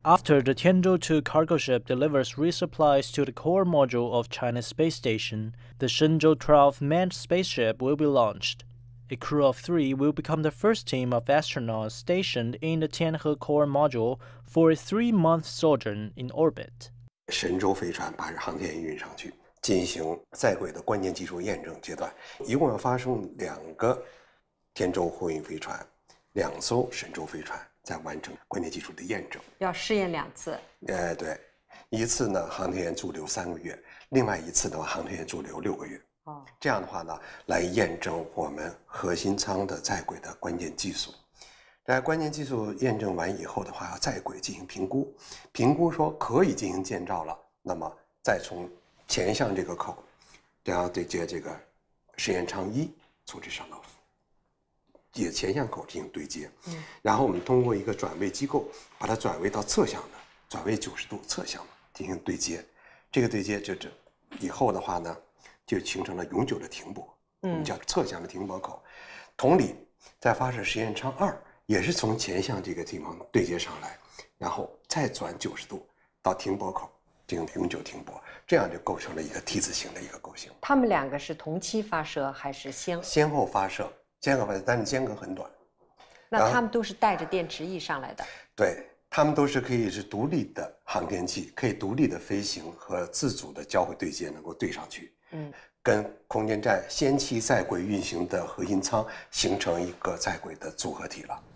After the Tianzhou-2 cargo ship delivers resupplies to the core module of China's space station, the Shenzhou-12 manned spaceship will be launched. A crew of 3 will become the first team of astronauts stationed in the Tianhe core module for a 3-month sojourn in orbit. 神舟飞船把航天员运上去，进行在轨的关键技术验证阶段，一共要发送2个天舟货运飞船，2艘神舟飞船，在完成关键技术的验证。 要试验2次。 对，一次呢航天员驻留3个月，另外一次的话航天员驻留6个月。这样的话呢，来验证我们核心舱的在轨的关键技术。在关键技术验证完以后的话，要在轨进行评估，评估说可以进行建造了，那么再从前向这个口，然后对接这个实验舱1，从这上到也前向口进行对接。然后我们通过一个转位机构，把它转位到侧向的，转位90度侧向的进行对接。这个对接这以后的话呢，就形成了永久的停泊，我们叫侧向的停泊口。同理，在发射实验舱2也是从前向这个地方对接上来，然后再转90度到停泊口进行永久停泊，这样就构成了一个 T 字形的一个构型。 他们2个是同期发射还是先后发射？但是间隔很短。 那他们都是带着电池翼上来的？ 对，他们都是可以是独立的航天器，可以独立的飞行和自主的交会对接能够对上去。跟空间站先期在轨运行的核心舱形成一个在轨的组合体了。